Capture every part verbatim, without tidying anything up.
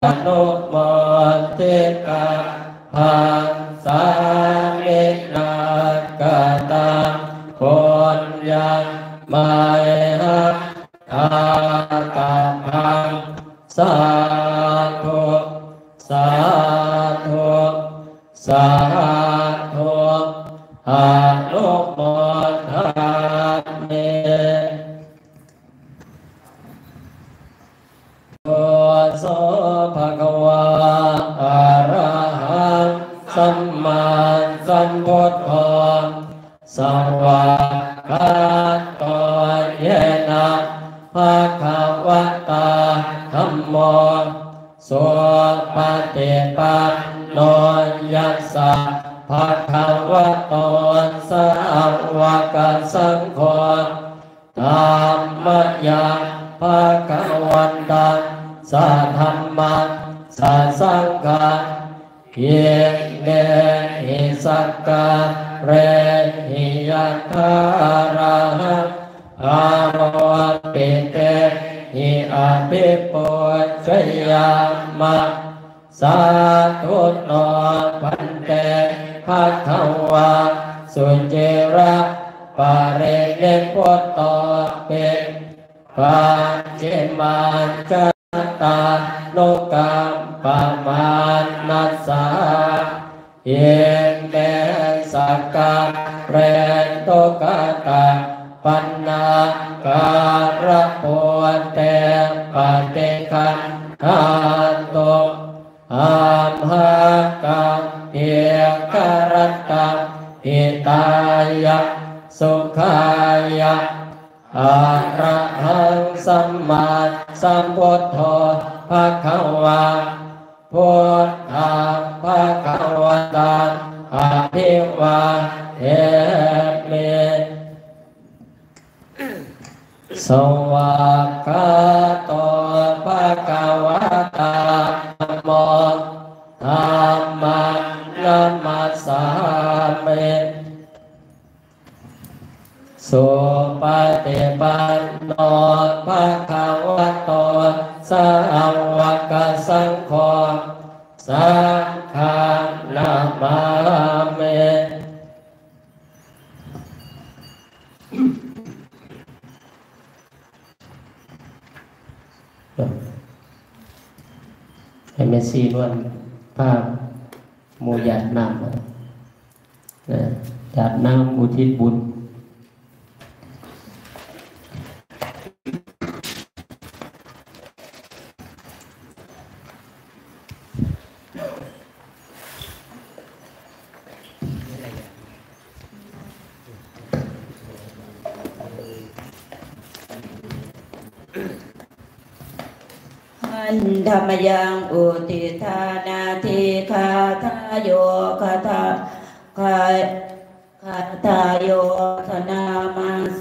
นุโมทิกาภังสามินากตังปุญญังไมหัตถากาภังสาธุสาธุสาธุอนุโมทามิโอโสภะคะวะอะระหังสัมมาสัมพุทโธสวากขาโตเยนะภะคะวะตาธัมโมสุปฏิปันโนยัสสะภะคะวะโตสาวกสังโฆธัมมยังภะคะวันตังสัทธัมมังสัสสังฆังเยเนหิสักกะเรหิยัตถาระหังอารวปิเตหิอาภิปุจฉยามะสาธุโนพันเตภะคะวะสุจิระปะเรเนพุตโตเปปัจฉิมาจัตตาโลกัมปมานัสสะเยเมสักกะเรนโตกะตะปันนาการะโพเตปฏิคันหันโตอัมหะกังเอกรัตตังอิตายะสุขายะอะระหังสัมมาสัมพุทโธภะคะวะพุทธังภะคะวันตังอะภิวาเทมิสวากขาโตภะคะวะตาธัมโมธัมมังนัมมัสสามิสุปฏิปันโนภะคะวะโตสาวกสังโฆสังฆังนะมามิให้เมสซี่ล้วนภาพโมยัดน้ำนะยัดน้ำอุทิศบุญธรรมยังอุทิธานาทิคาทาโยคาทาคาคาทาโยธนามาเส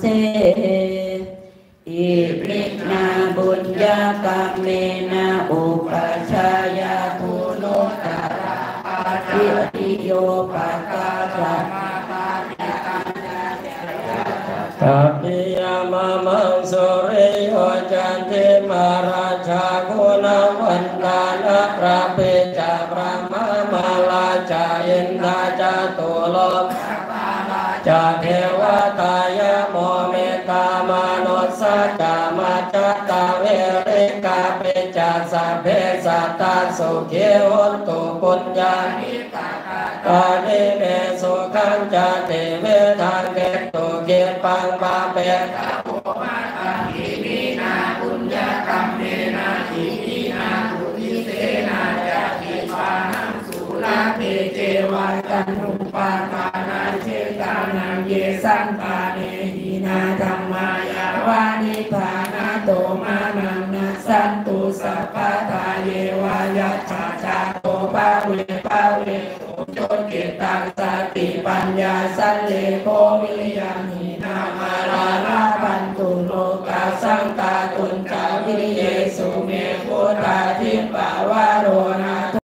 อิมินาบุญญากรรมเมนะอุปัชฌายาทุโนตระอาทิติโยปะกาจัมมาปาติกังกัปปิยามะมังสุริโยจันติมาราชาคุณวันดานะพระปิจาพระมะมาลาจาอินทาจาตุโลกจาเทวตายะโมเมตามนุสสะจามาจัตตาเวริกาปิจาสัพเพสัตตาสุขีหุนตุปุญญาณิกานิเมสุขังจติเวทังเกตุเกปังปะเปตะโพมาตังอิมินาปุญญกรรมเมนะอิมินาปุริเสนาจติปานังสุราเตเจวันตันนุปาทานาเชตานังเยสังปาเนหินาธัมมายาวานิพานาโตมานังนัสสันตุสัพพะทาเยวายัจฉาจาโตปะเวปะเวจนเกตังสติปัญญาสัลเลโกวิริยังเห